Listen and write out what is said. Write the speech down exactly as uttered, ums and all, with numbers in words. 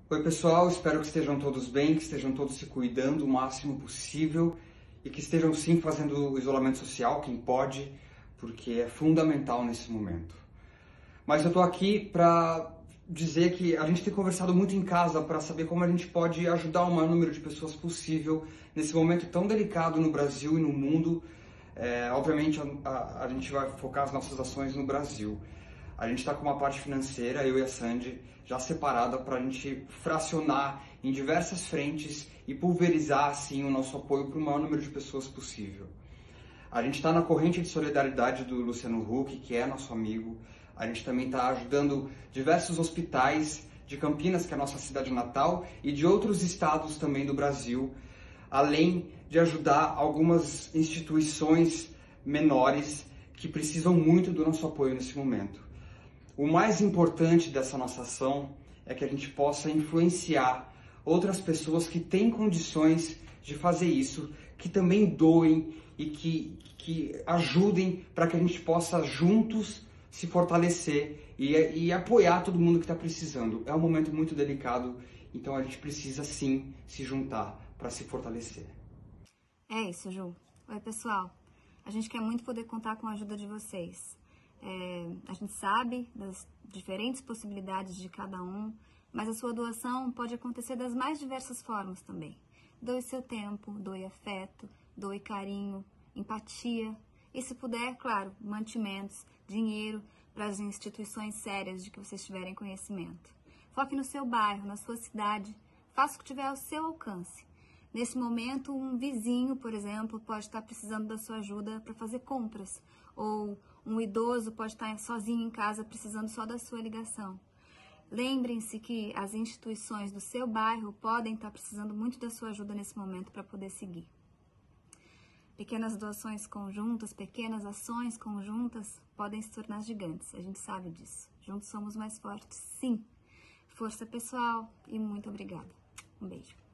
Oi pessoal, espero que estejam todos bem, que estejam todos se cuidando o máximo possível e que estejam sim fazendo o isolamento social, quem pode, porque é fundamental nesse momento. Mas eu estou aqui para dizer que a gente tem conversado muito em casa para saber como a gente pode ajudar o maior número de pessoas possível nesse momento tão delicado no Brasil e no mundo. É, obviamente a, a, a gente vai focar as nossas ações no Brasil. A gente está com uma parte financeira, eu e a Sandy, já separada para a gente fracionar em diversas frentes e pulverizar assim o nosso apoio para o maior número de pessoas possível. A gente está na corrente de solidariedade do Luciano Huck, que é nosso amigo. A gente também está ajudando diversos hospitais de Campinas, que é a nossa cidade natal, e de outros estados também do Brasil, além de ajudar algumas instituições menores que precisam muito do nosso apoio nesse momento. O mais importante dessa nossa ação é que a gente possa influenciar outras pessoas que têm condições de fazer isso, que também doem e que, que ajudem para que a gente possa juntos se fortalecer e, e apoiar todo mundo que está precisando. É um momento muito delicado, então a gente precisa sim se juntar para se fortalecer. É isso, Ju. Oi, pessoal. A gente quer muito poder contar com a ajuda de vocês. É, a gente sabe das diferentes possibilidades de cada um, mas a sua doação pode acontecer das mais diversas formas também. Doe seu tempo, doe afeto, doe carinho, empatia e, se puder, claro, mantimentos, dinheiro para as instituições sérias de que vocês tiverem conhecimento. Foque no seu bairro, na sua cidade, faça o que tiver ao seu alcance. Nesse momento, um vizinho, por exemplo, pode estar precisando da sua ajuda para fazer compras, ou um idoso pode estar sozinho em casa precisando só da sua ligação. Lembrem-se que as instituições do seu bairro podem estar precisando muito da sua ajuda nesse momento para poder seguir. Pequenas doações conjuntas, pequenas ações conjuntas podem se tornar gigantes, a gente sabe disso. Juntos somos mais fortes, sim. Força pessoal e muito obrigada. Um beijo.